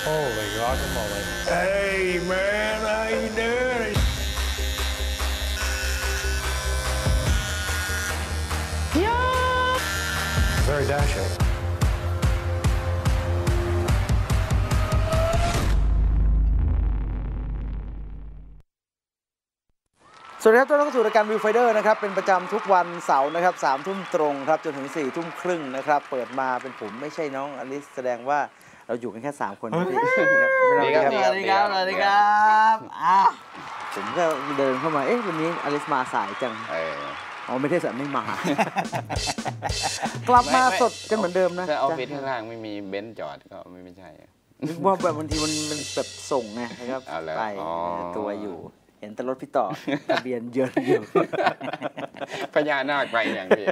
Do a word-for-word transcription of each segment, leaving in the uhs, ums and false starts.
Holy guacamole. Hey, man, how you doing? Yeah. Very dashing. สวัสดีครับต้อนรับเข้าสู่รายการวิวไฟเดอร์นะครับเป็นประจำทุกวันเสาร์นะครับสามทุ่มตรงครับจนถึงสี่ทุ่มครึ่งนะครับเปิดมาเป็นผมไม่ใช่น้องอลิสแสดงว่าเราอยู่กันแค่สามคนครับสวัสดีครับสวัสดีครับสวัสดีครับอ้าวผมก็เดินเข้ามาเอ๊ะวันนี้อลิสมาสายจังอ๋อไม่ได้สายไม่มากลับมาสดกันเหมือนเดิมนะถ้าออฟฟิศข้างล่างไม่มีเบนซ์จอดก็ไม่ไม่ใช่นึกว่าแบบบางทีมันมันแบบส่งไงนะครับไปตัวอยู่เห็นแต่รถพี่ต่อทะเบียนเยอะอยู่พญานาคไปอย่างพี่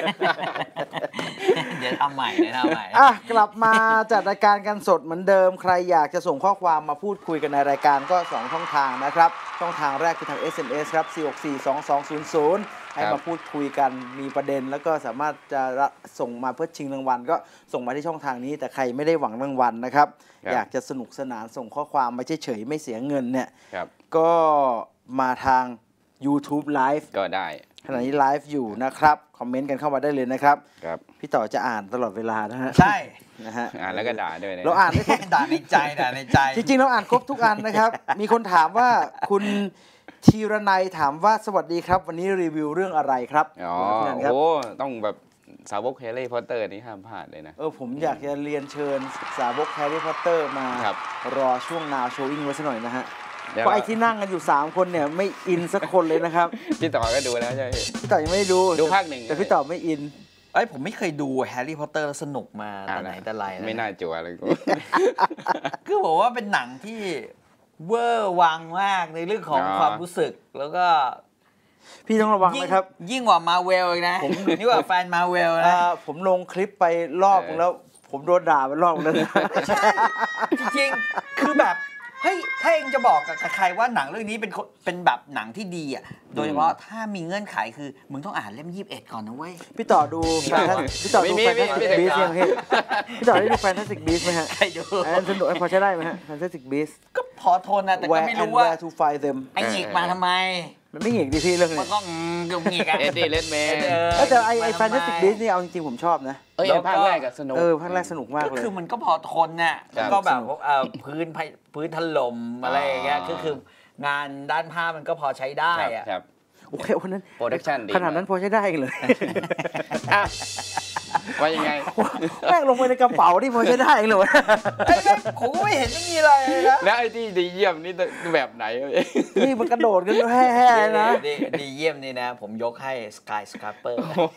เดี๋ยวทำใหม่เดี๋ยวทำใหม่อ่ะกลับมาจัดรายการกันสดเหมือนเดิมใครอยากจะส่งข้อความมาพูดคุยกันในรายการก็สองช่องทางนะครับช่องทางแรกคือทาง เอส เอ็ม เอส ครับสี่ หก สี่ สอง สอง ศูนย์ ศูนย์ให้มาพูดคุยกันมีประเด็นแล้วก็สามารถจะส่งมาเพื่อชิงรางวัลก็ส่งมาที่ช่องทางนี้แต่ใครไม่ได้หวังรางวัลนะครับอยากจะสนุกสนานส่งข้อความมาเฉยๆไม่เสียเงินเนี่ยก็มาทาง YouTube Live ก็ได้ขณะนี้ไลฟ์อยู่นะครับคอมเมนต์กันเข้ามาได้เลยนะครับครับพี่ต่อจะอ่านตลอดเวลานะฮะใช่นะฮะอ่านแล้วก็ด่าด้วยเราอ่านได้ทุกด่าในใจด่าในใจจริงๆเราอ่านครบทุกอันนะครับมีคนถามว่าคุณธีรนัยถามว่าสวัสดีครับวันนี้รีวิวเรื่องอะไรครับอ๋อโอ้ต้องแบบสาวกแฮร์รี่พอตเตอร์นี่ห้ามพลาดเลยนะเออผมอยากจะเรียนเชิญสาวกแฮร์รี่พอตเตอร์มารอช่วงนาวโชว์อิงไว้สักหน่อยนะฮะเพราะไอ้ที่นั่งกันอยู่สามคนเนี่ยไม่อินสักคนเลยนะครับพี่ต่อก็ดูแล้วใช่ไหมพี่ต่อยังไม่ได้ดูดูภาคหนึ่งแต่พี่ต่อไม่อินเอ้ยผมไม่เคยดูแฮร์รี่พอตเตอร์สนุกมาแต่ไหนแต่ไรไม่น่าจั่วเลยกูคือบอกว่าเป็นหนังที่เวอร์วังมากในเรื่องของความรู้สึกแล้วก็พี่ต้องระวังนะครับยิ่งกว่ามาเวลอีกนะผมนี่ว่าแฟนมาเวลนะผมลงคลิปไปรอบนึงแล้วผมโดนด่าไปรอบนึงใช่จริงๆคือแบบเฮ้ยถ้าเองจะบอกกับใครว่าหนังเรื่องนี้เป็นเป็นแบบหนังที่ดีอ่ะโดยเฉพาะถ้ามีเงื่อนไขคือมึงต้องอ่านเล่มยี่สิบเอ็ดก่อนนะเว้ยพี่ต่อดูพี่ต่อดูแฟนตาสติกบีสยังพี่ต่อได้ดูแฟนตาสติกบีสไหมฮะใช่ดูสนุกพอใช้ได้ไหมฮะแฟนตาสติกบีสก็พอทนนะแต่ก็ไม่รู้ว่าไอ้หงิกมาทำไมมันไม่หงิกดิพี่เรื่องนี้มันก็เกือบหงิกอะเอ็ดดี้เลดแมนแต่ไอ้ไอ้แฟนตาสติกบีสนี่เอาจริงๆผมชอบนะเออภาคแรกก็สนุกเออภาคแรกสนุกมากเลยคือมันก็พอทนน่ะแล้วก็แบบพื้นพื้นถล่มอะไรอย่างเงี้ยคือคืองานด้านภาพมันก็พอใช้ได้อะโอเควันนั้นโปรดักชั่นดีขนาดนั้นพอใช้ได้เลยว่ายังไงแม่งลงไปในกระเป๋าที่พอใช้ได้เลยผมไม่เห็นไม่มีอะไรนะแล้วไอ้ที่ดีเยี่ยมนี่แบบไหนนี่มันกระโดดกันแห่ๆนะดีเยี่ยมนี่นะผมยกให้ Sky Scraper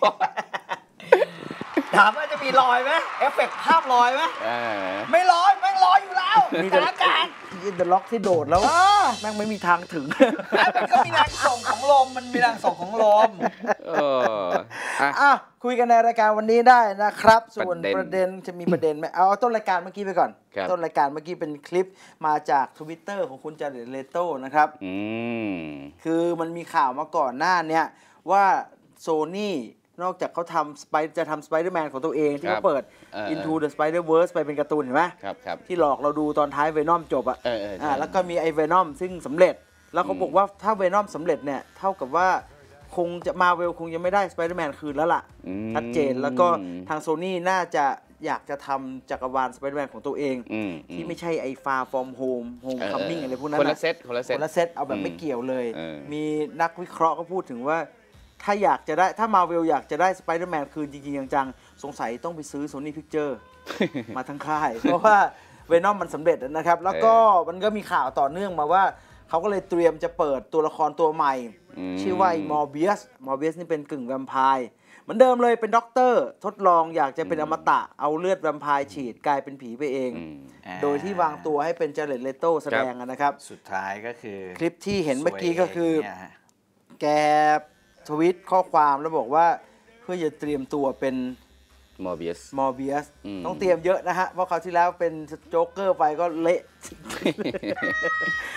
ถามว่าจะมีรอยไหมเอฟเฟกต์ภาพรอยไหมไม่รอยไม่รอยอยู่แล้วมีแต่อากาศเดอะล็อกที่โดดแล้วแม่งไม่มีทางถึงมันก็มีแรงส่งของลมมันมีแรงส่งของลมอ่ะคุยกันในรายการวันนี้ได้นะครับส่วนประเด็นจะมีประเด็นไหมเอาต้นรายการเมื่อกี้ไปก่อนต้นรายการเมื่อกี้เป็นคลิปมาจาก Twitter ของคุณจาเรต เลโต้นะครับคือมันมีข่าวมาก่อนหน้านี้ว่า Sonyนอกจากเขาทำสไปจะทำสไปเดอร์แมนของตัวเองที่เขาเปิด Into the Spider-Verse ไปเป็นการ์ตูนเห็นไหมที่หลอกเราดูตอนท้าย Venom จบอ่ะแล้วก็มีไอ้ Venom ซึ่งสำเร็จแล้วเขาบอกว่าถ้า Venom สำเร็จเนี่ยเท่ากับว่าคงจะ Marvel คงจะไม่ได้ Spider-Man คืนแล้วล่ะชัดเจนแล้วก็ทาง Sony น่าจะอยากจะทำจักรวาล Spider-Man ของตัวเองที่ไม่ใช่ไอ้ Far From Home Homecoming อะไรพวกนั้นคนละเซตคนละเซตคนละเซตเอาแบบไม่เกี่ยวเลยมีนักวิเคราะห์ก็พูดถึงว่าถ้าอยากจะได้ถ้า Marvel อยากจะได้ Spider-Man คืนจริงๆจังๆสงสัยต้องไปซื้อ Sony Picture มาทั้งค่ายเพราะว่า Venom มันสำเร็จนะครับแล้วก็มันก็มีข่าวต่อเนื่องมาว่าเขาก็เลยเตรียมจะเปิดตัวละครตัวใหม่ชื่อว่า Morbius Morbius นี่เป็นกึ่งแวมไพร์เหมือนเดิมเลยเป็นด็อกเตอร์ทดลองอยากจะเป็นอมตะเอาเลือดแวมไพร์ฉีดกลายเป็นผีไปเองโดยที่วางตัวให้เป็นจาเรต เลโต้แสดงนะครับสุดท้ายก็คือคลิปที่เห็นเมื่อกี้ก็คือแกทวิตข้อความแล้วบอกว่าเพื่อจะเตรียมตัวเป็น Morbius Morbius ต้องเตรียมเยอะนะฮะเพราะคราวที่แล้วเป็นโจ๊กเกอร์ไปก็เละ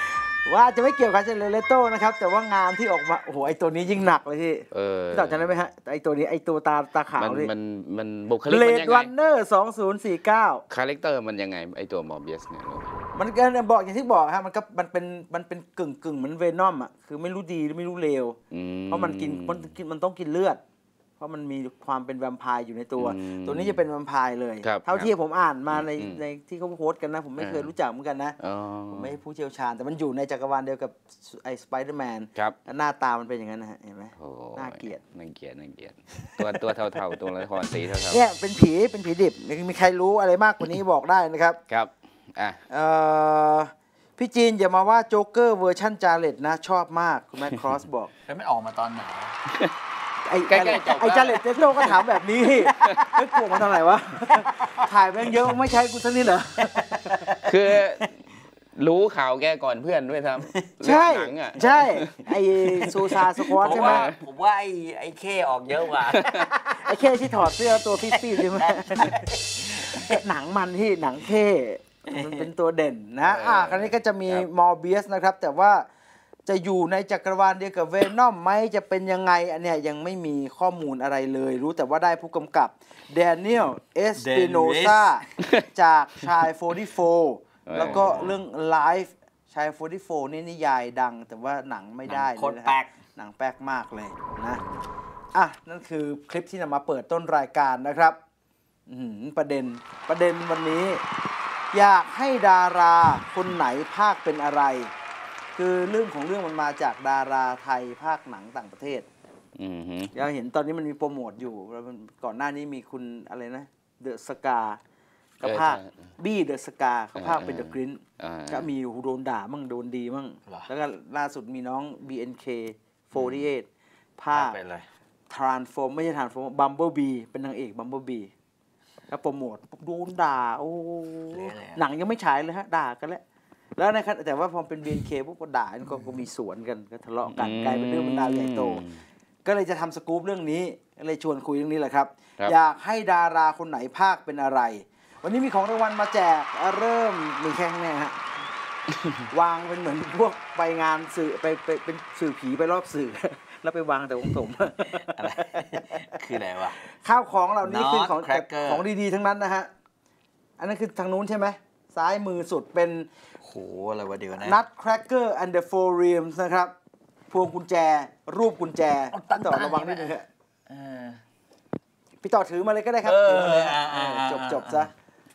ว่าจะไม่เกี่ยวกับเจเนเรโตนะครับแต่ว่างานที่ออกมาโอ้โหไอตัวนี้ยิ่งหนักเลยพี่พี่ต่อจำได้ไหมฮะไอตัวนี้ไอตัวตาตาขาวนี่มันมันบุคลิกมันยังไง Blade Runner สองพันสี่สิบเก้าคาแรคเตอร์มันยังไงไอตัวมอร์เบียสเนี่ยมันก็บอกอย่างที่บอกฮะมันก็มันเป็นมันเป็นกึ่งกึ่งเหมือนเวนอมอ่ะคือไม่รู้ดีหรือไม่รู้เลวเพราะมันกินมันกินมันต้องกินเลือดเพราะมันมีความเป็นแวมไพร์อยู่ในตัวตัวนี้จะเป็นแวมไพร์เลยเท่าที่ผมอ่านมาในในที่เขาโพสต์กันนะผมไม่เคยรู้จักเหมือนกันนะผมไม่ใช่ผู้เชี่ยวชาญแต่มันอยู่ในจักรวาลเดียวกับไอ้สไปเดอร์แมนหน้าตามันเป็นอย่างนั้นนะฮะเห็นไหมน่าเกลียดน่าเกลียดน่าเกลียดตัวตัวเท่าๆตัวละครสีเท่าๆเนี่ยเป็นผีเป็นผีดิบมีใครรู้อะไรมากกว่านี้บอกได้นะครับครับอ่ะเอ่อพี่จีนอย่ามาว่าโจ๊กเกอร์เวอร์ชั่นจาเลตนะชอบมากคุณแม็กครอสบอกแล้วไม่ออกมาตอนไหนไอ้ไอ้จาเลตเจโต้ก็ถามแบบนี้ไม่กลัวมันทำไมวะถ่ายแม่งเยอะไม่ใช่กูสักนิดเหรอคือรู้ข่าวแกก่อนเพื่อนด้วยซ้ำใช่ใช่ไอ้ซูซาสควอตใช่ไหมผมว่าไอ้ไอ้เคออกเยอะกว่าไอ้เคที่ถอดเสื้อตัวฟิตฟี่ใช่ไหมหนังมันที่หนังเคมันเป็นตัวเด่นนะอ่ะคราวนี้ก็จะมีมอร์เบียสนะครับแต่ว่าจะอยู่ในจักรวาลเดียวกับเวนอมไหมจะเป็นยังไงอันเนี้ยยังไม่มีข้อมูลอะไรเลยรู้แต่ว่าได้ผู้กำกับแดเนียลเอสปิโนซาจากชายโฟร์ตี้โฟร์แล้วก็เรื่องไลฟ์ชายโฟร์ตี้โฟร์นี่นิยายดังแต่ว่าหนังไม่ได้เลยนะครับหนังแปลกมากเลยนะอ่ะนั่นคือคลิปที่นำมาเปิดต้นรายการนะครับประเด็นประเด็นวันนี้อยากให้ดาราคนไหนภาคเป็นอะไรคือเรื่องของเรื่องมันมาจากดาราไทยภาคหนังต่างประเทศเราเห็นตอนนี้มันมีโปรโมทอยู่แล้วก่อนหน้านี้มีคุณอะไรนะเดอะสกากับภาคบี้เดอะสกาเขาภาคเป็นเดอะกรินก็มีโดนด่ามั่งโดนดีมั่งแล้วก็ล่าสุดมีน้อง บี เอ็น เค โฟร์ตี้เอท ภาคทรานส์ฟอร์มไม่ใช่ทรานส์ฟอร์มบัมเบิลบีเป็นนางเอกบัมเบิลบีแล้วโปรโมทโดนด่าโอ้หนังยังไม่ฉายเลยฮะด่ากันแล้วแล้วนะครับแต่ว่าพอเป็น บี เอ็น เค พวกก็ด่าก็มีสวนกันก็ทะเลาะกันกลายเป็นเรื่องมันดาวใหญ่โตก็เลยจะทำสกู๊ปเรื่องนี้ก็เลยชวนคุยเรื่องนี้แหละครับอยากให้ดาราคนไหนภาคเป็นอะไรวันนี้มีของรางวัลมาแจกเริ่มมีแค่นี้ฮะวางเป็นเหมือนพวกไปงานสื่อไปไปเป็นสื่อผีไปรอบสื่อแล้วไปวางแต่ของผมอะไรคืออะไรวะข้าวของเหล่านี้คือของของดีๆทั้งนั้นนะฮะอันนั้นคือทางนู้นใช่ไหมซ้ายมือสุดเป็นโหอะไรวะเดี๋ยวนะนัทแครกเกอร์ and the four realms นะครับพวงกุญแจรูปกุญแจต่อระวังนิดนึงครับพี่ต่อถือมาเลยก็ได้ครับถือมาเลยจบจบซะ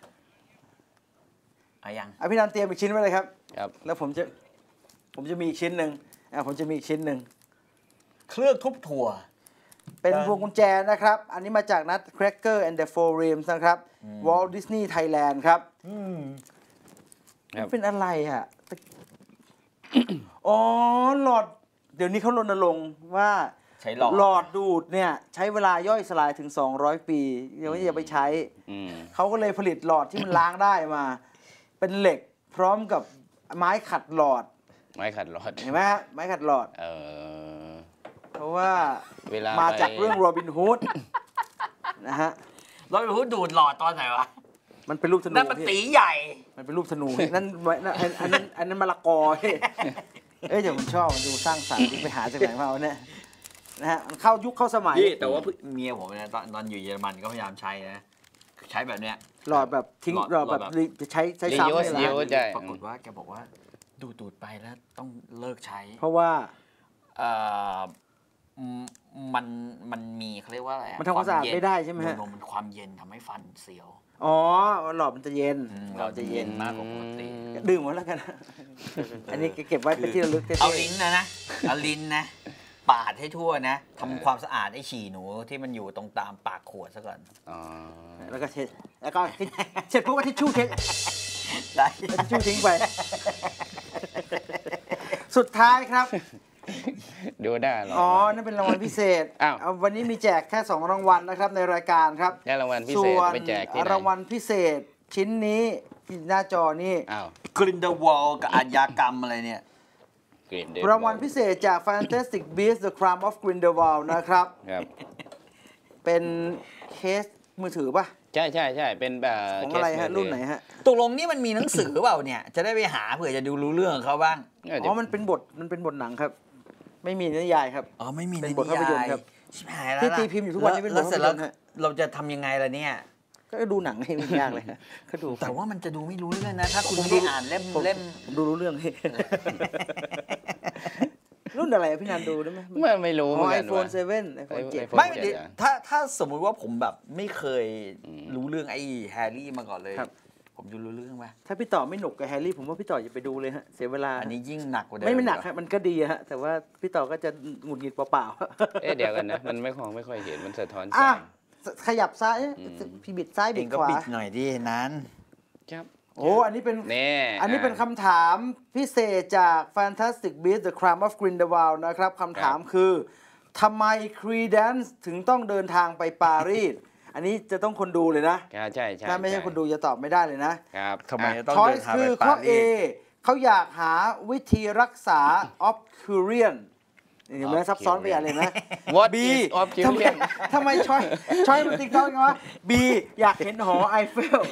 อายังอ่ะพี่นันเตรียมอีกชิ้นไว้เลยครับแล้วผมจะผมจะมีอีกชิ้นหนึ่งอ่ะผมจะมีอีกชิ้นหนึ่งเครื่องทุบถั่วเป็นพวงกุญแจนะครับอันนี้มาจากนัทแครกเกอร์ and the four realms นะครับ Walt Disney Thailand ครับเป็นอะไรอ่ะอ๋อหลอดเดี๋ยวนี้เขารณรงค์ว่าใช้หลอดหลอดดูดเนี่ยใช้เวลาย่อยสลายถึงสองร้อยปีเดี๋ยวจะไปใช้เขาก็เลยผลิตหลอดที่มันล้างได้มาเป็นเหล็กพร้อมกับไม้ขัดหลอดไม้ขัดหลอดเห็นไหมฮะไม้ขัดหลอดเออเพราะว่ามาจากเรื่องโรบินฮูดนะฮะโรบินฮูดดูดหลอดตอนไหนวะมันเป็นรูปธนูนั่นมันตีใหญ่มันเป็นรูปธนูนั่นอันนั้นอันนั้นมะละกอเอ้ยเดี๋ยวผมชอบมันดูสร้างสรรค์ไปหาจากไหนมาเนี่ยนะฮะมันเข้ายุคเข้าสมัยแต่ว่าเมียผมเนี่ยตอนตอนอยู่เยอรมันก็พยายามใช้นะใช้แบบเนี้ยหลอดแบบทิ้งหลอดแบบใช้ใช้ซ้ำนี่แหละปรากฏว่าแกบอกว่าดูดดูดไปแล้วต้องเลิกใช้เพราะว่าเอ่อมันมันมีเขาเรียกว่าอะไรมันทำความสะอาดไม่ได้ใช่ไหมฮะมันความเย็นทำให้ฟันเสียวอ๋อหลอดมันจะเย็นหลอดจะเย็นมากกว่าปกติดื่มหมดแล้วกันอันนี้เก็บไว้เป็นที่ระลึกเอาลิ้นนะนะเอาลิ้นนะปาดให้ทั่วนะทำความสะอาดไอ้ฉี่หนูที่มันอยู่ตรงตามปากขวดซะก่อนแล้วก็เช็ดแล้วก็เช็ดพวกทิชชู่เช็ดได้ทิชชู่ทิ้งไปสุดท้ายครับดูได้หรออ๋อนั่นเป็นรางวัลพิเศษอ้าววันนี้มีแจกแค่สองรางวัลนะครับในรายการครับได้รางวัลพิเศษไปแจกที่ไหนรางวัลพิเศษชิ้นนี้ที่หน้าจอนี่อ้าวกรินเดอร์วอลกับอาชญากรรมอะไรเนี่ยรางวัลพิเศษจาก Fantastic Beasts The Crime of Grindelwald นะครับครับเป็นเคสมือถือป่ะใช่ใช่ใช่เป็นแบบของอะไรฮะรุ่นไหนฮะตกลงนี่มันมีหนังสือเปล่าเนี่ยจะได้ไปหาเผื่อจะดูรู้เรื่องเขาบ้างอ๋อมันเป็นบทมันเป็นบทหนังครับไม่มีนิยายครับอ๋อไม่มีเป็นบทภาพยนตร์ครับชิบหายแล้วที่ตีพิมพ์อยู่ทุกวันนี้เป็นบทภาพยนตร์เราจะทำยังไงล่ะเนี่ยก็ดูหนังให้ไม่ยากเลยก็ดูแต่ว่ามันจะดูไม่รู้เรื่องนะถ้าคุณไม่ได้อ่านเล่มเล่มดูรู้เรื่องรุ่นอะไรพี่นันดูได้ไหมไม่ไม่รู้ไอโฟนเซเว่นไอโฟนเจ็ดไม่ถ้าถ้าสมมุติว่าผมแบบไม่เคยรู้เรื่องไอ้แฮร์รี่มาก่อนเลยผมจะรู้เรื่องไหมถ้าพี่ต่อไม่หนุกกับแฮร์รี่ผมว่าพี่ต่ออย่าไปดูเลยฮะเสียเวลาอันนี้ยิ่งหนักกว่าเดิมไม่ไม่หนักครับมันก็ดีฮะแต่ว่าพี่ต่อก็จะหงุดหงิดเปล่าๆเอ๊ะเดี๋ยวกันนะมันไม่คงไม่ค่อยเห็นมันสะท้อนใจขยับซ้ายพี่บิดซ้ายบิดขวาบิดหน่อยดินั้นครับโอ้อันนี้เป็นอันนี้เป็นคำถามพิเศษจาก Fantastic Beasts The Crime of Grindelwald นะครับคำถามคือทำไม Credence ถึงต้องเดินทางไปปารีสอันนี้จะต้องคนดูเลยนะใช่ใช่ถ้าไม่ใช่คนดูจะตอบไม่ได้เลยนะครับทำไมจะต้องเดินทางไปปารีสข้อ A เขาอยากหาวิธีรักษา Obscurianเห็นไหมซับซ้อนไปอย่างเลยนะ What B is Obscurian ทำไมช้อยช้อยมันติ๊กต้องไงวะ B อยากเห็นหอไอเฟล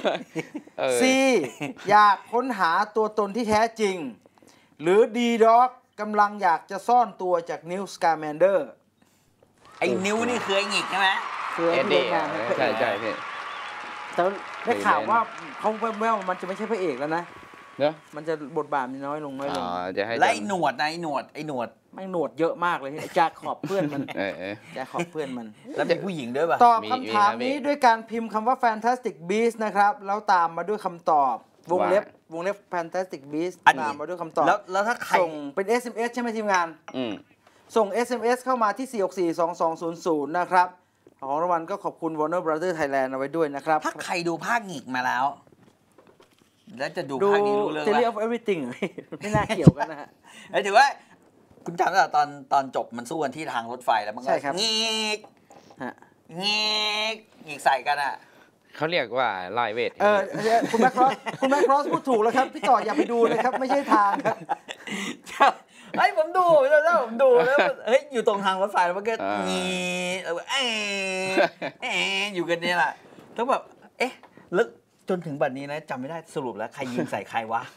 C อยากค้นหาตัวตนที่แท้จริงหรือ D Dog กำลังอยากจะซ่อนตัวจากนิวสกาแมนเดอร์ไอ้นิ้วนี่คือไอ้หงิกใช่ไหมคือไอ้เด็กใช่ใช่พี่แต่ได้ข่าวว่าเขาแววๆมันจะไม่ใช่พระเอกแล้วนะเนอะมันจะบทบาทมันน้อยลงน้อยลงไล่หนวดไอ้หนวดไอ้หนวดไม่หนวดเยอะมากเลยจาขอบเพื่อนมันจาขอบเพื่อนมันแล้วมีผู้หญิงด้วยป่ะตอบคำถามนี้ด้วยการพิมพ์คำว่า Fantastic Beasts นะครับแล้วตามมาด้วยคำตอบวงเล็บวงเล็บ Fantastic Beasts ตามมาด้วยคำตอบแล้วแล้วถ้าใครส่งเป็น เอส เอ็ม เอส ใช่ไหมทีมงานส่ง เอส เอ็ม เอส เข้ามาที่สี่ หก สี่ สอง สอง ศูนย์ ศูนย์นะครับของรางวัลก็ขอบคุณ Warner Brothers Thailand เอาไว้ด้วยนะครับถ้าใครดูภาคหงิกมาแล้วแล้วจะดูภาคนี้รู้เรื่อง Theory of Everything ไม่น่าเกี่ยวกันนะฮะไอ้ถือว่าคุณจำได้ตอนตอนจบมันสู้กันที่ทางรถไฟแล้วมันก็งีกงีกงีกใส่กันอ่ะเขาเรียกว่าไลเวทเออคุณแม็กครอสคุณแม็กครอสพูดถูกแล้วครับพี่ต่ออย่าไปดูเลยครับไม่ใช่ทางครับไอ้ผมดูแล้วผมดูแล้วเฮ้ยอยู่ตรงทางรถไฟแล้วมันก็งีเออเอออยู่กันนี่แหละแล้วแบบเอ๊ะแล้วจนถึงบัดนี้นะจำไม่ได้สรุปแล้วใครยิงใส่ใครวะ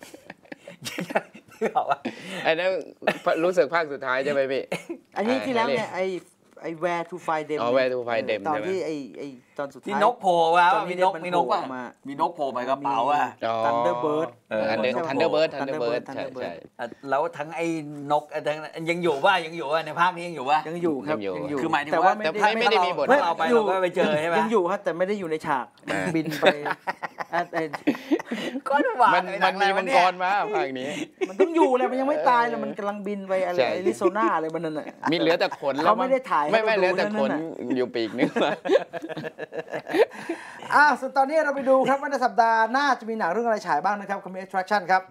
ที่บอกว่าไอ้นั่นรู้สึกภาคสุดท้ายใช่ไหมพี่อันนี้ที่แล้วเนี่ยไอ้ไอ้ Where to Find Them อ๋อ Where to Find Them ตอนที่ไอ้ไอ้ตอนสุดท้ายที่นกโผล่มามีนกมีนกว่ามีนกโผล่ไปกระเป๋าอ่ะ Thunderbird Thunderbird Thunderbird ใช่ใช่แล้วทั้งไอ้นกทั้งยังอยู่ป่ะยังอยู่ป่ะในภาคนี้ยังอยู่ป่ะยังอยู่ครับยังอยู่คือหมายถึงว่าแต่ไม่ได้มีบทเราไปเราก็ไปเจอใช่ไหมยังอยู่ครับแต่ไม่ได้อยู่ในฉากบินไปก็หวานมันมีมังกรมาภาคนี้มันต้องอยู่เลยมันยังไม่ตายเลยมันกำลังบินไปอะไรแอริโซนาอะไรมันนั่นน่ะมีเหลือแต่ขนเขาไม่ได้ถ่ายไม่ไม่เหลือแต่ขนอยู่ปีกนึงอ่ะส่วนตอนนี้เราไปดูครับว่าในสัปดาห์หน้าจะมีหนังเรื่องอะไรฉายบ้างนะครับ Commit Attraction ครับ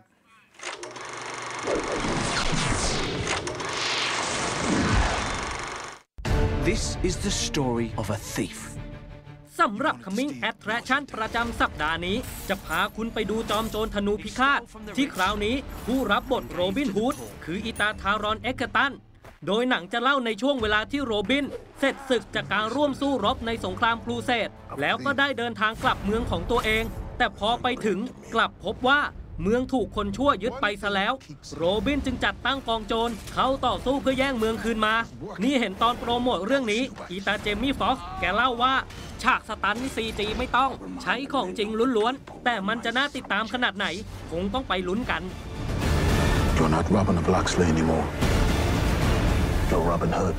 This is the story of a thief สำหรับ Coming Attraction ประจำสัปดาห์นี้จะพาคุณไปดูจอมโจรธนูพิฆาตที่คราวนี้ผู้รับบทโรบินฮูดคืออิตาทารอนเอ็กเกอร์ตันโดยหนังจะเล่าในช่วงเวลาที่โรบินเสร็จศึกจากการร่วมสู้รบในสงครามครูเสดแล้วก็ได้เดินทางกลับเมืองของตัวเองแต่พอไปถึงกลับพบว่าเมืองถูกคนชั่วยึดไปซะแล้วโรบินจึงจัดตั้งกองโจรเข้าต่อสู้เพื่อแย่งเมืองคืนมานี่เห็นตอนโปรโมทเรื่องนี้อีตาเจมี่ฟ็อกซ์แกเล่าว่าฉากสตัน ซี จี ไม่ต้องใช้ของจริงล้วนๆแต่มันจะน่าติดตามขนาดไหนคงต้องไปลุ้นกัน You're not Robin of Locksley anymore You're Robin Hood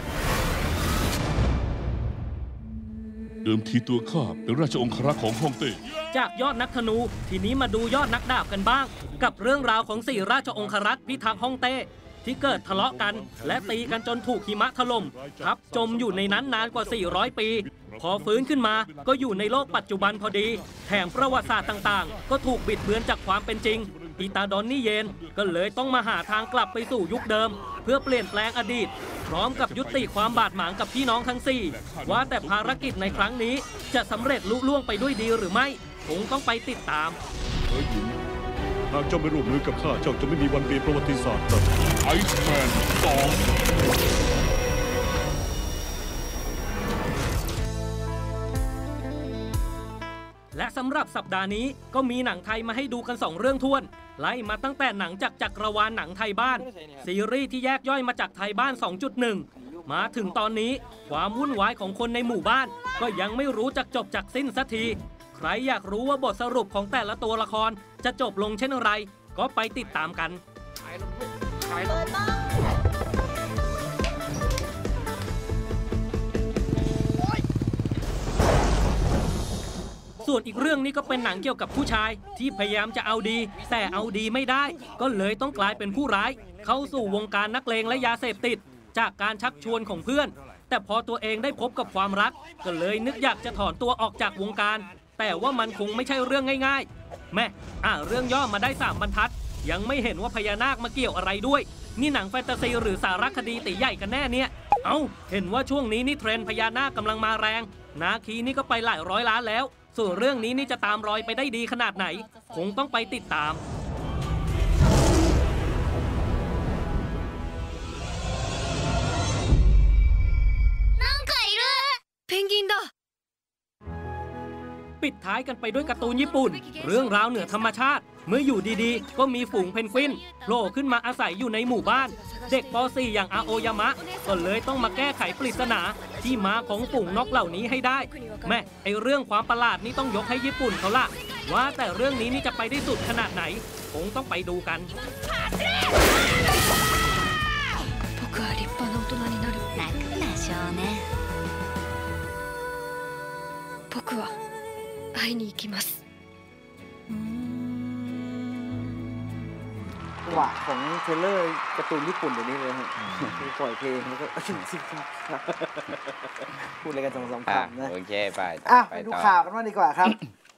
เดิมทีตัวข้าเป็นราชองครักษ์ของฮ่องเต้จากยอดนักธนูทีนี้มาดูยอดนักดาบกันบ้างกับเรื่องราวของสี่ราชองครักษ์พิทักษ์ฮ่องเต้ที่เกิดทะเลาะกันและตีกันจนถูกหิมะถล่มทับจมอยู่ในนั้นนานกว่าสี่ร้อยปีพอฟื้นขึ้นมาก็อยู่ในโลกปัจจุบันพอดีแถมประวัติศาสตร์ต่างๆก็ถูกบิดเบือนจากความเป็นจริงอิตาดอนนี่เยนก็เลยต้องมาหาทางกลับไปสู่ยุคเดิมเพื่อเปลี่ยนแปลงอดีตพร้อมกับยุติความบาดหมางกับพี่น้องทั้งสี่ว่าแต่ภารกิจในครั้งนี้จะสำเร็จลุล่วงไปด้วยดีหรือไม่คงต้องไปติดตามเฮ้ยหญิงหากเจ้าไม่ร่วมมือกับข้าเจ้าจะไม่มีวันเปลี่ยนประวัติศาสตร์ไอซ์แมนสองและสำหรับสัปดาห์นี้ก็มีหนังไทยมาให้ดูกันสองเรื่องท้วนไล่มาตั้งแต่หนังจากจักรวาลหนังไทยบ้านซีรีส์ที่แยกย่อยมาจากไทยบ้าน สองจุดหนึ่ง มาถึงตอนนี้ความวุ่นวายของคนในหมู่บ้านก็ยังไม่รู้จักจบจากสิ้นสักทีใครอยากรู้ว่าบทสรุปของแต่ละตัวละครจะจบลงเช่นไรก็ไปติดตามกันส่วนอีกเรื่องนี้ก็เป็นหนังเกี่ยวกับผู้ชายที่พยายามจะเอาดีแต่เอาดีไม่ได้ก็เลยต้องกลายเป็นผู้ร้ายเข้าสู่วงการนักเลงและยาเสพติดจากการชักชวนของเพื่อนแต่พอตัวเองได้พบกับความรักก็เลยนึกอยากจะถอนตัวออกจากวงการแต่ว่ามันคงไม่ใช่เรื่องง่ายๆแม่อ่านเรื่องย่อมาได้สามบรรทัดยังไม่เห็นว่าพญานาคมาเกี่ยวอะไรด้วยนี่หนังแฟนตาซีหรือสารคดีตีใหญ่กันแน่เนี่ยเอ้าเห็นว่าช่วงนี้นี่เทรนด์พญานาคกำลังมาแรงนาคีนี่ก็ไปหลายร้อยล้านแล้วส่วนเรื่องนี้นี่จะตามรอยไปได้ดีขนาดไหนคงต้องไปติดตามปิดท้ายกันไปด้วยการ์ตูนญี่ปุ่นเรื่องราวเหนือธรรมชาติเมื่ออยู่ดีๆก็มีฝูงเพนกวินโผล่ขึ้นมาอาศัยอยู่ในหมู่บ้านเด็กป .สี่ อย่างอาโอยามะก็เลยต้องมาแก้ไขปริศนาที่มาของฝูงนกเหล่านี้ให้ได้แม่ไอเรื่องความประหลาดนี้ต้องยกให้ญี่ปุ่นเขาละว่าแต่เรื่องนี้นี่จะไปได้สุดขนาดไหนคงต้องไปดูกันจังหวะของเทรลเลอร์การ์ตูนญี่ปุ่นเดี๋ยวนี้เลยฮะคือปล่อยเพลงแล้วก็พูดอะไรกันสองสามคำนะโอเคไปอ่ะไปดูข่าวกันมาดีกว่าครับ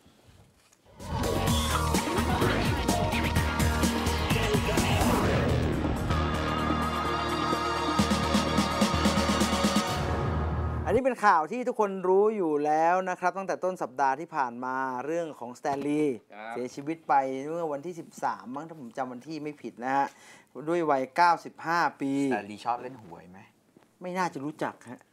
อันนี้เป็นข่าวที่ทุกคนรู้อยู่แล้วนะครับตั้งแต่ต้นสัปดาห์ที่ผ่านมาเรื่องของสแตนลีย์เสียชีวิตไปเมื่อวันที่สิบสามมั้งถ้าผมจำวันที่ไม่ผิดนะฮะด้วยวัยเก้าสิบห้าปีสแตนลีย์ชอบเล่นหวยไหมไม่น่าจะรู้จักฮะ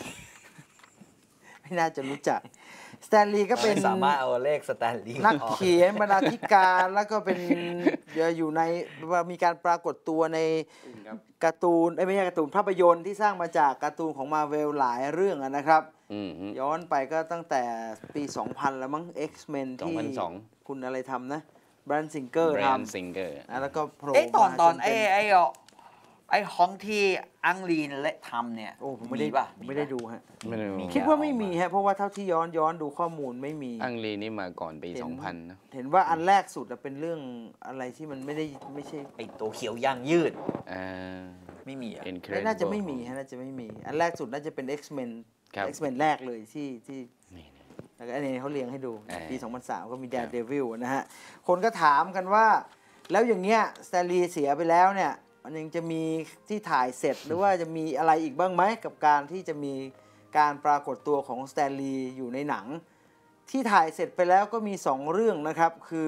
ไม่น่าจะรู้จักสแตนลีย์ก็เป็นสามารถเอาเลขสแตนลีย์นักเขียนบรรณาธิการแล้วก็เป็นอยู่ในมีการปรากฏตัวในการ์ตูนไม่ใช่การ์ตูนภาพยนตร์ที่สร้างมาจากการ์ตูนของ Marvel หลายเรื่องนะครับย้อนไปก็ตั้งแต่ปีสองพันแล้วมั้ง X-Men ที่คุณอะไรทำนะแบรนด์ซิงเกอร์ทำแล้วก็โผล่ตอนตอนไอ้ไอ้ไอ้ห้องที่อังลีนและทำเนี่ยโอ้ผมไม่ได้ป่ะไม่ได้ดูฮะคิดว่าไม่มีฮะเพราะว่าเท่าที่ย้อนย้อนดูข้อมูลไม่มีอังลีนี่มาก่อนปีสองพันนะเห็นว่าอันแรกสุดเป็นเรื่องอะไรที่มันไม่ได้ไม่ใช่ไอ้ตัวเขียวยางยืดไม่มีอ่ะน่าจะไม่มีฮะน่าจะไม่มีอันแรกสุดน่าจะเป็น X-Men X-Men แรกเลยที่ที่แล้วก็อันนี้เขาเรียงให้ดูปีสองพันสามก็มี Daredevil นะฮะคนก็ถามกันว่าแล้วอย่างเงี้ยสแตนลีย์เสียไปแล้วเนี่ยมันยังจะมีที่ถ่ายเสร็จหรือว่าจะมีอะไรอีกบ้างไหมกับการที่จะมีการปรากฏตัวของสแตนลีย์อยู่ในหนังที่ถ่ายเสร็จไปแล้วก็มีสองเรื่องนะครับคือ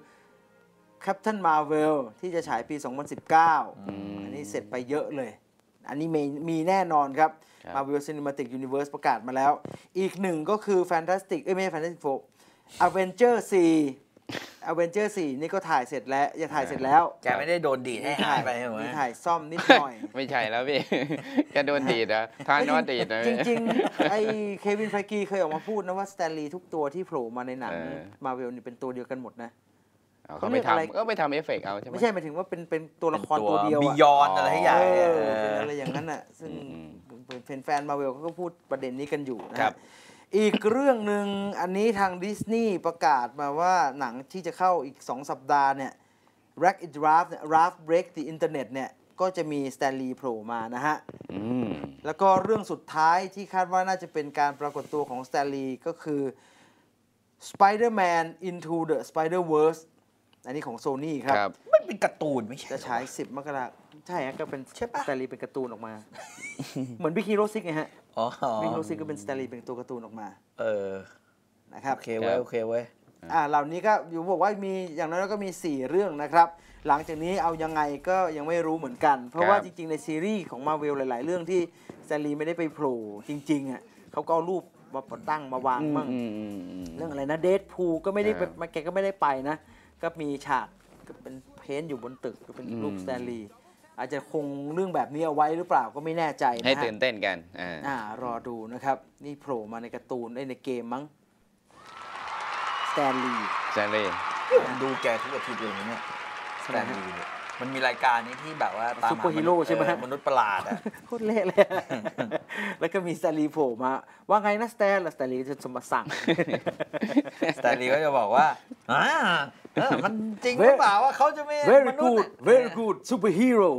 Captain Marvel ที่จะฉายปีสองพันสิบเก้า อันนี้เสร็จไปเยอะเลยอันนี้มีมีแน่นอนครับ Marvel Cinematic Universe ประกาศมาแล้วอีกหนึ่งก็คือ Fantastic เอ้ยไม่ใช่ Fantastic Four Avenger สี่อเวนเจอร์สี่นี่ก็ถ่ายเสร็จแล้วจะถ่ายเสร็จแล้วแกไม่ได้โดนดีดให้หายไปใช่ไหมถ่ายซ่อมนิดหน่อยไม่ใช่แล้วพี่แกโดนดีดนะท่านว่าดีดนะจริงๆไอ้เควินไฟกีเคยออกมาพูดนะว่าสแตนลีย์ทุกตัวที่โผล่มาในหนังมาเวลนี่เป็นตัวเดียวกันหมดนะเขาไม่ทำก็ไม่ทำเอฟเฟกต์เอาใช่ไหมไม่ใช่หมายถึงว่าเป็นเป็นตัวละครตัวเดียวบิยอนอะไรใหญ่เป็นอะไรอย่างนั้นอ่ะซึ่งเป็นแฟนมาเวลเขาก็พูดประเด็นนี้กันอยู่นะอีกเรื่องหนึ่งอันนี้ทางดิสนีย์ประกาศมาว่าหนังที่จะเข้าอีกสองสัปดาห์เนี่ย Wreck-It Ralph เนี่ย Ralph Break the Internet เนี่ยก็จะมีสแตนลีย์โผล่มานะฮะแล้วก็เรื่องสุดท้ายที่คาดว่าน่าจะเป็นการปรากฏตัวของสแตนลีย์ก็คือ Spider-Man Into the Spider-Verse อันนี้ของ Sony ครับมันเป็นการ์ตูนไม่ใช่จะฉายสิบมกราคมใช่ฮะก็เป็นสแตนลีย์เป็นการ์ตูนออกมาเหมือน Big Hero ซิกไงฮะBig Hero ซิกก็เป็นสแตนลีย์เป็นตัวการ์ตูนออกมาเออนะครับโอเคเว้ยโอเคเว้ยอ่าเหล่านี้ก็อยู่บอกว่ามีอย่างน้อยก็มีสี่เรื่องนะครับหลังจากนี้เอายังไงก็ยังไม่รู้เหมือนกันเพราะว่าจริงๆในซีรีส์ของ Marvel หลายๆเรื่องที่สแตนลีย์ไม่ได้ไปโผล่จริงๆอ่ะเขาก็เอารูปว่าตั้งมาวางมั่งเรื่องอะไรนะเดดพูลก็ไม่ได้มาแกก็ไม่ได้ไปนะก็มีฉากก็เป็นเพ้นอยู่บนตึกก็เป็นรูปสแตนลีย์อาจจะคงเรื่องแบบนี้เอาไว้หรือเปล่าก็ไม่แน่ใจนะให้ตื่นเต้นกันอ่าอ่ารอดูนะครับนี่โผล่มาในการ์ตูนในเกมมั้งสแตนลีย์สแตนลีย์ดูแกทุกอาทิตย์เลยเนี่ยสแตนลีย์มันมีรายการนี้ที่แบบว่าตามซุปเปอร์ฮีโร่ใช่ไหมมนุษย์ประหลาดอ่ะโคตรเละเลยแล้วก็มีสแตนลีย์โผล่มาว่าไงนะสแตนแล้วสแตนลีย์จะสมมาสั่งสแตนลีย์ก็จะบอกว่าอ่ามันจริงหรือเปล่าว่าเขาจะไม่ very good very good superhero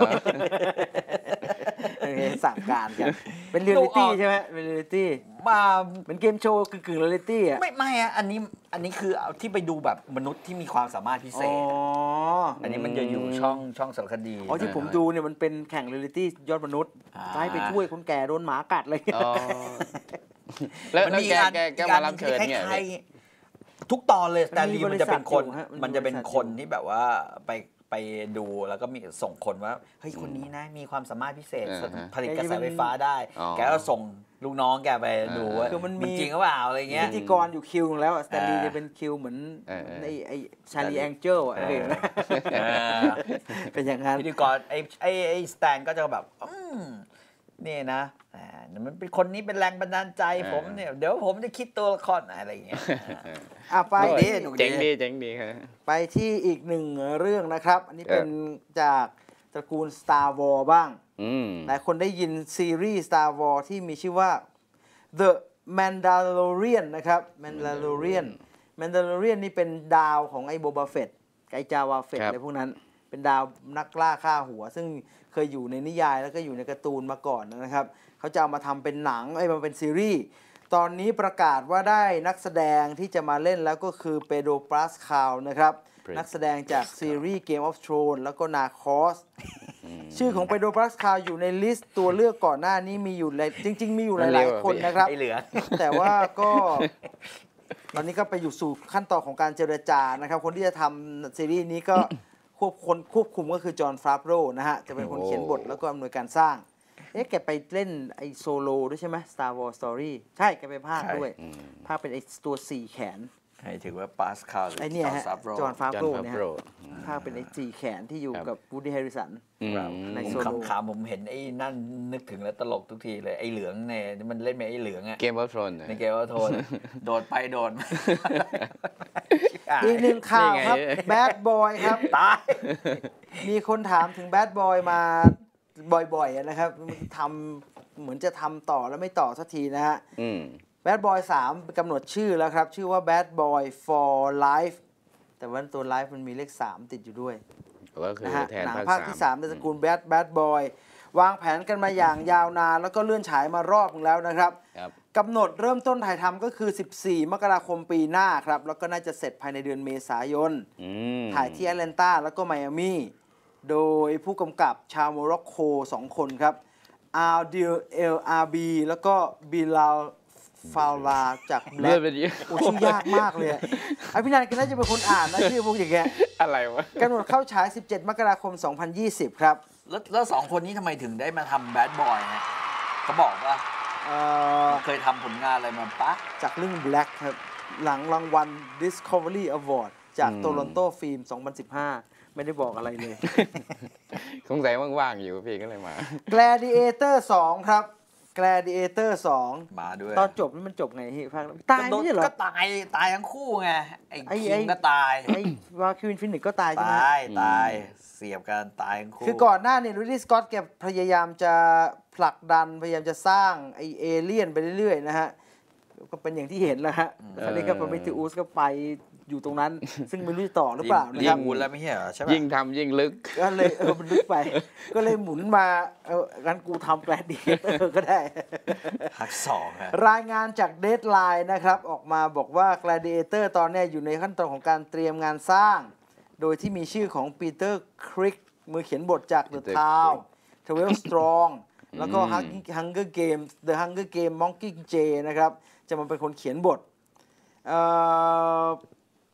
สั่งการกันเป็นเรียลลิตี้ใช่ไหมเป็นเรียลลิตี้มาเป็นเกมโชว์กึ่งๆเรียลลิตี้อ่ะไม่ไม่อ่ะอันนี้อันนี้คือเอาที่ไปดูแบบมนุษย์ที่มีความสามารถพิเศษอ๋ออันนี้มันจะอยู่ช่องช่องสารคดีอ๋อที่ผมดูเนี่ยมันเป็นแข่งเรียลลิตี้ยอดมนุษย์ให้ไปช่วยคนแก่โดนหมากัดอะไรแล้วแกแกแกมารับเชิญเนี่ยทุกตอนเลยสแตนลีย์มันจะเป็นคนมันจะเป็นคนที่แบบว่าไปไปดูแล้วก็มีส่งคนว่าเฮ้ยคนนี้นะมีความสามารถพิเศษผลิตกระแสไฟฟ้าได้แกก็ส่งลูกน้องแกไปดูว่ามันจริงหรือเปล่าอะไรเงี้ยพิธีกรอยู่คิวแล้วสแตนลีย์จะเป็นคิวเหมือนในไอ้ชาลีแองเจิลอะไรอย่างเงี้ยเป็นอย่างนั้นพิธีกรไอ้ไอ้ไอ้สแตนก็จะแบบนี่นะมันเป็นคนนี้เป็นแรงบันดาลใจผมเนี่ยเดี๋ยวผมจะคิดตัวละครอะไรอย่างเงี้ยอ่ะไปดีเจ๋งดีเจ๋งดีครับไปที่อีกหนึ่งเรื่องนะครับอันนี้เป็นจากตระกูล Star Wars บ้างหลายคนได้ยินซีรีส์ Star Wars ที่มีชื่อว่า The Mandalorian นะครับ Mandalorian Mandalorian นี่เป็นดาวของไอ้ Boba Fett ไอ้ Java Fett อะไรพวกนั้นเป็นดาวนักล่าฆ่าหัวซึ่งเคยอยู่ในนิยายแล้วก็อยู่ในการ์ตูนมาก่อนนะครับเขาจะเอามาทำเป็นหนังไอ้มันเป็นซีรีส์ตอนนี้ประกาศว่าได้นักแสดงที่จะมาเล่นแล้วก็คือเปโดร ปาสคาลนะครับนักแสดงจากซีรีส์ Game of Thrones แล้วก็นาคอสชื่อของเปโดร ปาสคาลอยู่ในลิสต์ตัวเลือกก่อนหน้านี้มีอยู่จริงๆมีอยู่หลายๆคนนะครับแต่ว่าก็ตอนนี้ก็ไปอยู่สู่ขั้นตอนของการเจรจานะครับคนที่จะทำซีรีส์นี้ก็ควบคนควบคุมก็คือจอห์น ฟาโรนะฮะจะเป็นคนเขียนบทแล้วก็อำนวยการสร้างเอ๊ะแกไปเล่นไอโซโลด้วยใช่ไหม Star Wars Story ใช่แกไปพากย์ด้วยพากย์เป็นไอตัวสี่แขนให้ถือว่าปาสคาลหรือไอเนี่ยฮะจอห์น ฟาโรเนี่ยพากย์เป็นไอสี่แขนที่อยู่กับวูดดี้ แฮร์ริสันในโซโลขำๆผมเห็นไอ้นั่นนึกถึงแล้วตลกทุกทีเลยไอเหลืองเนี่ยมันเล่นเป็นไอเหลืองอะเกมวัตโทนในเกมวัตโทนโดดไปโดดมาอีกหนึ่งข่าวครับแบดบอยครับตายมีคนถามถึงแบดบอยมาบ่อยๆนะครับทำเหมือนจะทำต่อแล้วไม่ต่อสักทีนะฮะแบดบอยสามกำหนดชื่อแล้วครับชื่อว่า Bad Boy for Life แต่ว่าตัว Life มันมีเลขสามติดอยู่ด้วยก็คือแทนภาคที่สามในตระกูล Bad Bad Boy วางแผนกันมาอย่างยาวนานแล้วก็เลื่อนฉายมารอบนึงแล้วนะครับกำหนดเริ่มต้นถ่ายทำก็คือสิบสี่มกราคมปีหน้าครับแล้วก็น่าจะเสร็จภายในเดือนเมษายนถ่ายที่แอตแลนตาแล้วก็ไมอามี่โดยผู้กำกับชาวโมร็อกโกสองคนครับอาร์ดิลเอลอาร์บีแล้วก็บิลาฟาวลาจากแบล็คโอ้ชื่อยากมากเลยไอพี่นันก็น่าจะเป็นคนอ่านนะชื่อพวกอย่างเงี้ยอะไรวะกำหนดเข้าฉายสิบเจ็ดมกราคมสองพันยี่สิบครับแล้วแล้วสองคนนี้ทำไมถึงได้มาทำแบดบอยฮะเขาบอกว่าเคยทำผลงานอะไรมาปะจากเรื่อง Black ครับหลังรางวัล Discovery Award จากโตลอนโตฟิล์มสองพันสิบห้าไม่ได้บอกอะไรเลยสงสัยว่างๆอยู่พี่ก็เลยมา Gladiator สองครับ Gladiator สองมาด้วยตอนจบนี่มันจบไงพี่ภาคตายไม่ใช่เหรอก็ตายตายทั้งคู่ไงไอ้คิงก็ตายไอ้วาคินฟินิกก็ตายใช่ไหมตายตายเสียบกันตายทั้งคู่คือก่อนหน้าเนี่ยริดลีย์ สก็อตแกพยายามจะผลักดันพยายามจะสร้างไอเอเลี่ยนไปเรื่อยๆนะฮะก็เป็นอย่างที่เห็นแล้วฮะคราวนี้ก็โปรเมธีอุสก็ไปอยู่ตรงนั้นซึ่งไม่รู้จะต่อหรือเปล่านะครับหมุนแล้วไม่ใช่เหรอใช่ป่ะยิ่งทำยิ่งลึกก็เลยเออมันลึกไปก็เลยหมุนมาเอองั้นกูทำแปลดีก็ได้หักสองรายงานจากเดดไลน์นะครับออกมาบอกว่า Gladiator ตอนนี้อยู่ในขั้นตอนของการเตรียมงานสร้างโดยที่มีชื่อของปีเตอร์คริกมือเขียนบทจาก The Town ทเวล Strong แล้วก็ Hunger Games The Hunger Game Mockingjay นะครับจะมาเป็นคนเขียนบท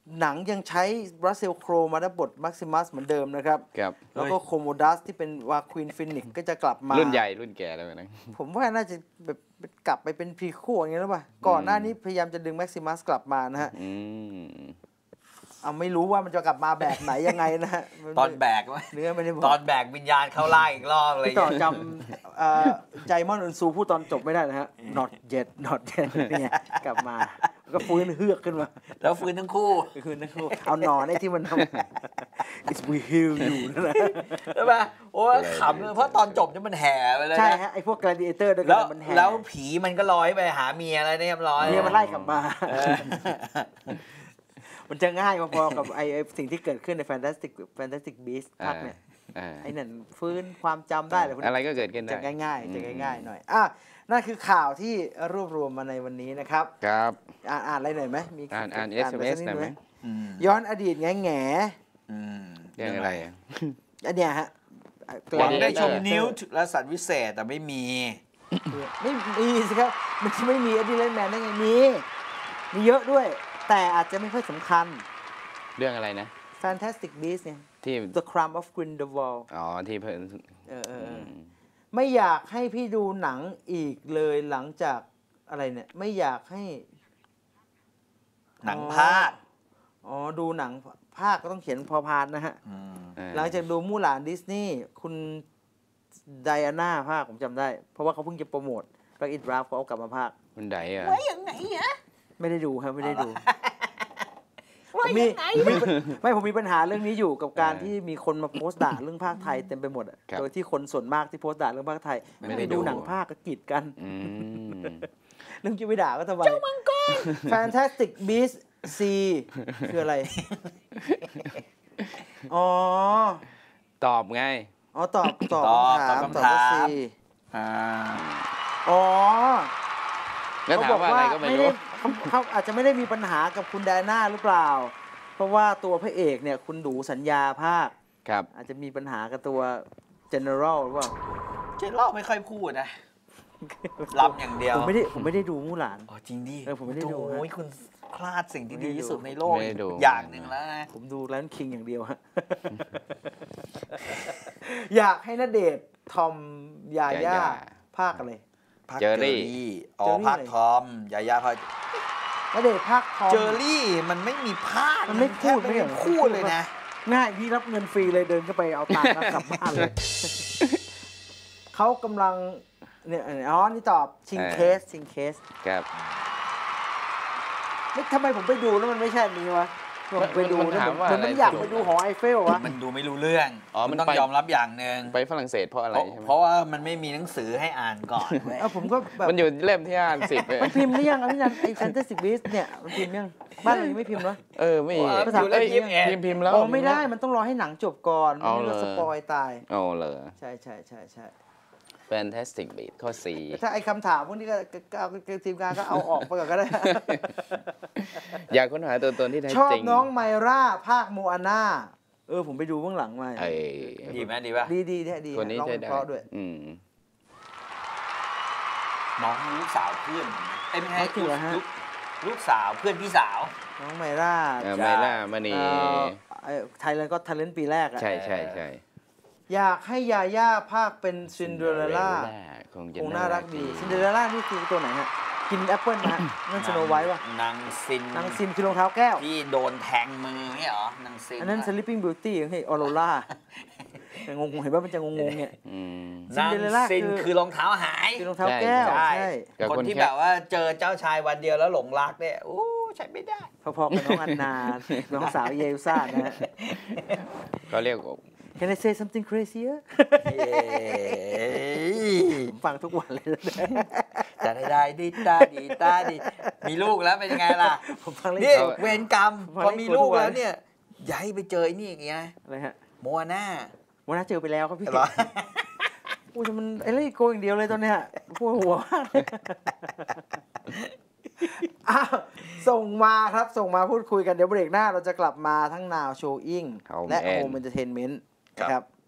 หนังยังใช้รัสเซลโครว์มาในบทแม็กซิมัสเหมือนเดิมนะครับแล้วก็โคโมดัสที่เป็นวาควินฟินิกก็จะกลับมารุ่นใหญ่รุ่นแก่แล้วนะผมว่าน่าจะแบบกลับไปเป็นพรีโคอย่างเงี้ยหรือเปล่าก่อนหน้านี้พยายามจะดึงแม็กซิมัสกลับมานะฮะเอาไม่รู้ว่ามันจะกลับมาแบบไหนยังไงนะฮะตอนแบกเนื้อไม่ได้บอกตอนแบกวิญญาณเข้าล่างอีกรอบอะไรต่อจำใจมอนอุนซูพูดตอนจบไม่ได้นะฮะ not yet not yet เนี่ยกลับมาก็ฟื้นเฮือกขึ้นมาแล้วฟื้นทั้งคู่ฟื้นทั้งคู่เอาหนอนไอ้ที่มันทำ it's we heal you นั่นแหละใช่ป่ะโอ้ขำเลยเพราะตอนจบนี่มันแห่ไปเลยใช่ฮะไอ้พวก gladiator ด้วยกันมันแห่แล้วผีมันก็ลอยไปหาเมียอะไรเรียบร้อยเมียมันไล่กลับมามันจะง่ายพอๆกับไอ้สิ่งที่เกิดขึ้นใน Fantastic Fantastic Beasts ภาคเนี่ยไอ้นั่นฟื้นความจำได้เลยอะไรก็เกิดขึ้นได้จะง่ายๆจะง่ายๆหน่อยอ่ะนั่นคือข่าวที่รวบรวมมาในวันนี้นะครับครับอ่านอ่านอะไรหน่อยไหมมีอ่านอ่าน เอส เอ็ม เอส หน่อยไหมย้อนอดีตแง่แง่เรื่องอะไรอันเนี้ยฮะหวังได้ชมนิ้วและสัตว์วิเศษแต่ไม่มีไม่มีสิครับมันจะไม่มีอดีตแมนได้ไงมีมีเยอะด้วยแต่อาจจะไม่ค่อยสำคัญเรื่องอะไรนะ Fantastic Beasts เนี่ยที่ The Crime of Grindelwald อ๋อที่เพิ่นเออๆไม่อยากให้พี่ดูหนังอีกเลยหลังจากอะไรเนี่ยไม่อยากให้หนังภาคอ๋อดูหนังภาคก็ต้องเขียนพอพานนะฮะหลังจากดูมู่หลานดิสนีย์คุณไดอาน่าภาคผมจำได้เพราะว่าเขาเพิ่งจะโปรโมทแบ็กอินดราฟเขาเอากลับมาภาคคุณไดอ่ะไว้ยังไงอะไม่ได้ดูครับไม่ได้ดูมีไม่ผมมีปัญหาเรื่องนี้อยู่กับการที่มีคนมาโพสต์ด่าเรื่องภาคไทยเต็มไปหมดอ่ะโดยที่คนส่วนมากที่โพสต์ด่าเรื่องภาคไทยไม่ได้ดูหนังภาคก็กีดกันเรื่องที่ไปด่าก็ทำไมเจ้ามังกร Fantastic Beasts C คืออะไรอ๋อตอบไงอ๋อตอบตอบคำถามตอบว่า C อ่าอ๋อเขาบอกว่าไม่ได้เขาอาจจะไม่ได้มีปัญหากับคุณไดอาน่าหรือเปล่าเพราะว่าตัวพระเอกเนี่ยคุณดูสัญญาภาคครับอาจจะมีปัญหากับตัว general หรือเปล่า general ไม่ค่อยพูดนะรับอย่างเดียวผมไม่ได้ผมไม่ได้ดูมู่หลานอ๋อจริงดิเออผมไม่ได้ดูโอ้ยคุณพลาดสิ่งที่ดีที่สุดในโลกอย่างหนึ่งแล้วนะผมดูแลนคิงอย่างเดียวฮะอยากให้ณเดชน์ทอมยาย่าภาคอะไรเจอรี่อ๋อภาคทอมยาย่าภาคณเดชน์ภาคทอมเจอรี่มันไม่มีภาคมันไม่พูดไม่พูดเลยนะง่ายพี่รับเงินฟรีเลยเดินเข้าไปเอาตังค์กลับบ้านเลยเขากำลังเนี่ยอ๋อนี่ตอบชิงเคสชิงเคสครับไม่ทำไมผมไปดูแล้วมันไม่ใช่นี้วะผมไปดูแล้วเหมือนมันอยากไปดูหอไอเฟลวะมันดูไม่รู้เรื่องอ๋อมันต้องยอมรับอย่างหนึ่งไปฝรั่งเศสเพราะอะไรใช่ไหมเพราะว่ามันไม่มีหนังสือให้อ่านก่อนเออผมก็แบบมันอยู่เล่มที่อ่านสิบมันพิมพ์หรือยังพี่นันไอ้ Fantastic Beasts เนี่ยมันพิมพ์ยังบ้านเรายังไม่พิมพ์เนาะเออไม่ภาษาอังกฤษพิมพ์พิมพ์แล้วอ๋อไม่ได้มันต้องรอให้หนังจบก่อนไม่งั้นสปอยตายอ๋อเหรอใช่ใช่ใช่ใช่ Fantastic Beasts ข้อสี่ถ้าไอ้คำถามพวกนี้ก็ทีมงานก็เอาออกไปก่อนก็ได้อยากค้นหาตัวตนที่แท้จริงชอบน้องไมร่าภาคโมอาน่าเออผมไปดูเบื้องหลังมาดีไหมดีป่ะดีดีดีดีคนนี้ใช่ได้ด้วยน้องลูกสาวเพื่อนไอ้ไม่ใช่ลูกลูกสาวเพื่อนพี่สาวน้องไมร่าไมร่ามณีไทยแลนด์ก็ทาเลนต์ปีแรกอ่ะใช่ใช่ใช่อยากให้ยาย่าภาคเป็นซินเดอเรลล่าคงน่ารักดีซินเดอเรลล่านี่คือตัวไหนฮะกินแอปเปิ้ลนะนั่นสโนไวท์วะนางซินนางซินคือรองเท้าแก้วที่โดนแทงมือนี่เหรอนางซินอันนั้นสลิปปิ้งบิวตี้เฮ้ยออโรล่าแต่งงเห็นว่ามันจะงงๆเนี่ยซินเดอเรลล่าคือรองเท้าหายคือรองเท้าแก้วใช่คนที่แบบว่าเจอเจ้าชายวันเดียวแล้วหลงรักเนี่ยโอ้ใช้ไม่ได้พอๆกับน้องอันนาน้องสาวเยลซ่านะฮะก็เรียก Can I say something crazier ฟังทุกวันเลยจะได้ได้ดีตาดีตาดีมีลูกแล้วเป็นยังไงล่ะนี่เวรกรรมพอมีลูกแล้วเนี่ยอย่าให้ไปเจอไอ้นี่อย่างเงี้ยอะไรฮะโมอาน่าโมอาน่าเจอไปแล้วครับพี่อู้จะมันไอ้เรื่องโกอย่างเดียวเลยตอนเนี้ยปวดหัวส่งมาครับส่งมาพูดคุยกันเดี๋ยวเบรกหน้าเราจะกลับมาทั้ง Now Showing และ Home Entertainment ครับ